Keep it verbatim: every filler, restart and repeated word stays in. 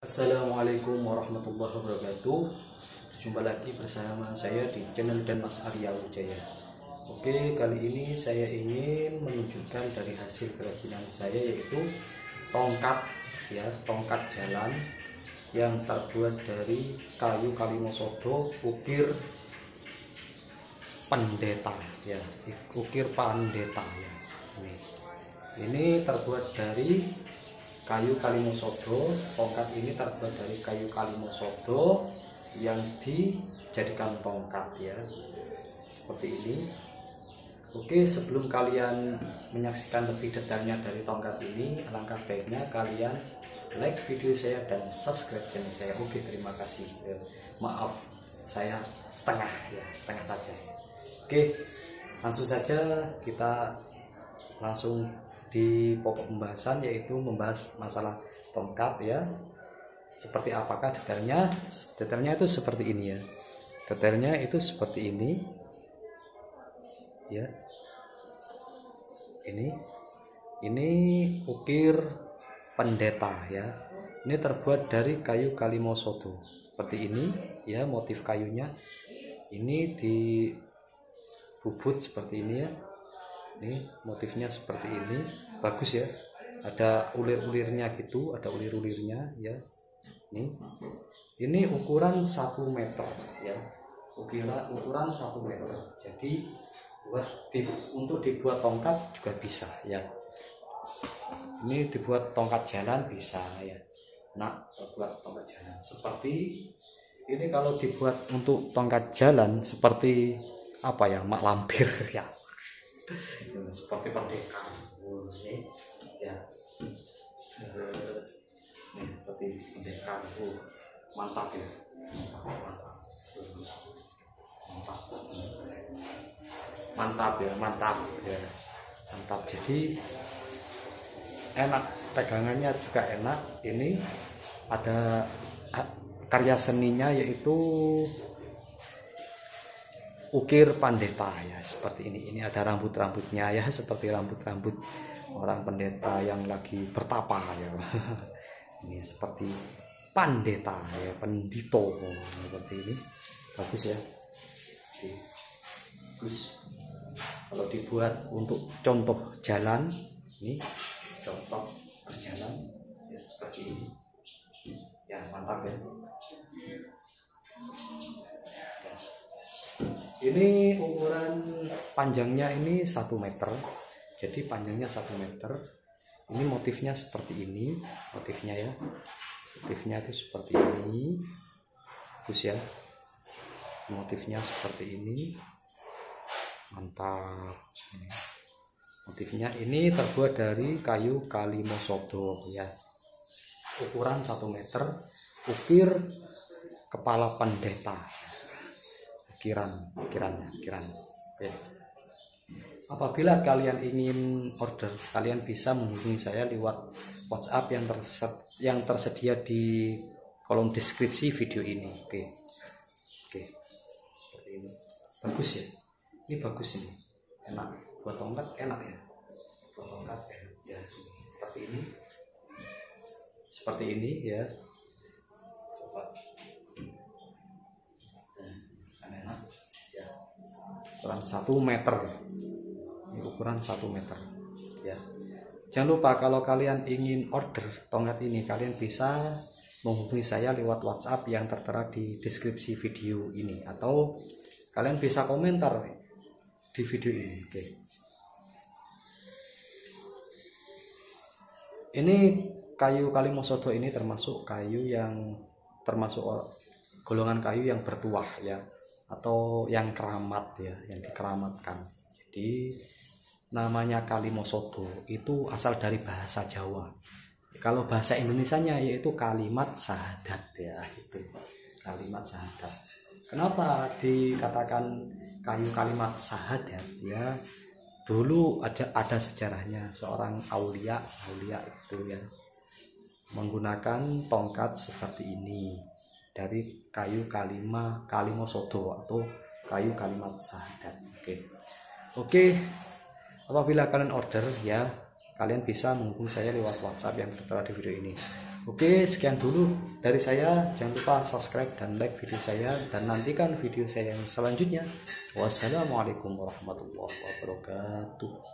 Assalamualaikum warahmatullahi wabarakatuh. Jumpa lagi bersama saya di channel dan Mas Arya Wijaya. Oke, kali ini saya ingin menunjukkan dari hasil kerajinan saya, yaitu tongkat ya, tongkat jalan yang terbuat dari kayu kalimosodo ukir pendeta ya, ukir pendeta ya. Ini, ini terbuat dari kayu kalimosodo. Tongkat ini terbuat dari kayu kalimosodo yang dijadikan tongkat ya, seperti ini. Oke, sebelum kalian menyaksikan lebih detailnya dari tongkat ini, alangkah baiknya kalian like video saya dan subscribe channel saya. Oke, terima kasih. Maaf saya setengah ya, setengah saja. Oke, langsung saja kita langsung di pokok pembahasan, yaitu membahas masalah tongkat ya. Seperti apakah detailnya? Detailnya itu seperti ini ya. Detailnya itu seperti ini ya. Ini ini ukir pendeta ya. Ini terbuat dari kayu kalimosodo seperti ini ya, motif kayunya. Ini di bubut seperti ini ya. Ini motifnya seperti ini, bagus ya, ada ulir-ulirnya gitu, ada ulir-ulirnya ya. Ini ini ukuran satu meter ya, ukuran ukuran satu meter. Jadi buat di, untuk dibuat tongkat juga bisa ya. Ini dibuat tongkat jalan bisa ya. Nah, buat tongkat jalan seperti ini. Kalau dibuat untuk tongkat jalan seperti apa ya, mak lampir ya, seperti pendekar ini ya, ini seperti pendekar. Oh, mantap ya, mantap mantap mantap ya, mantap ya, mantap. Jadi enak, pegangannya juga enak. Ini ada karya seninya, yaitu ukir pendeta ya, seperti ini. Ini ada rambut-rambutnya ya, seperti rambut-rambut orang pendeta yang lagi bertapa ya. Ini seperti pendeta ya, pendito seperti ini. Bagus ya, bagus. Kalau dibuat untuk contoh jalan, ini contoh berjalan ya, seperti ini ya, mantap ya. Ini ukuran panjangnya ini satu meter. Jadi panjangnya satu meter. Ini motifnya seperti ini, motifnya ya. Motifnya itu seperti ini. Bagus ya. Motifnya seperti ini. Mantap. Ini. Motifnya ini terbuat dari kayu kalimosodo ya. Ukuran satu meter. Ukir kepala pendeta. Kiran, kirannya, kiran. Oke. Apabila kalian ingin order, kalian bisa menghubungi saya lewat WhatsApp yang tersedia, yang tersedia di kolom deskripsi video ini. Oke, oke, seperti ini. Bagus ya, ini bagus ini, enak. Buat tongkat enak ya, buat tongkat enak ya. Seperti ini, seperti ini ya. Ukuran satu meter, ini ukuran satu meter ya. Jangan lupa, kalau kalian ingin order tongkat ini, kalian bisa menghubungi saya lewat WhatsApp yang tertera di deskripsi video ini, atau kalian bisa komentar di video ini. Oke, ini kayu kalimosodo ini termasuk kayu yang termasuk golongan kayu yang bertuah ya, atau yang keramat ya, yang dikeramatkan. Jadi namanya kalimosodo itu asal dari bahasa Jawa. Kalau bahasa Indonesianya yaitu kalimat syahadat ya, itu kalimat syahadat. Kenapa dikatakan kayu kalimat syahadat ya? Dulu ada ada sejarahnya, seorang aulia, aulia itu ya menggunakan tongkat seperti ini dari kayu kalima kalimosodo atau kayu kalimat syahadat. Oke, oke. Apabila kalian order ya, kalian bisa menghubungi saya lewat WhatsApp yang tertera di video ini. Oke, sekian dulu dari saya. Jangan lupa subscribe dan like video saya, dan nantikan video saya yang selanjutnya. Wassalamualaikum warahmatullahi wabarakatuh.